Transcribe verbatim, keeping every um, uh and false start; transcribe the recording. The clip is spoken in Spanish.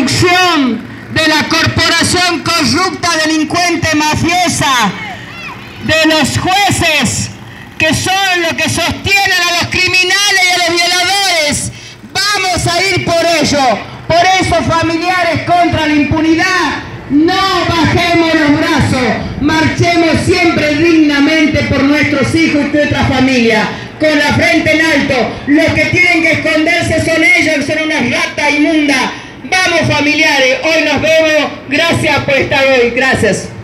destrucción de la corporación corrupta, delincuente, mafiosa, de los jueces que son los que sostienen a los criminales y a los violadores. Vamos a ir por ello. Por eso, familiares contra la impunidad, no bajemos los brazos, marchemos siempre dignamente por nuestros hijos y nuestra familia, con la frente en alto. Los que tienen que esconderse son ellos, son unas ratas inmundas. Vamos, familiares, hoy nos vemos. Gracias por estar hoy. Gracias.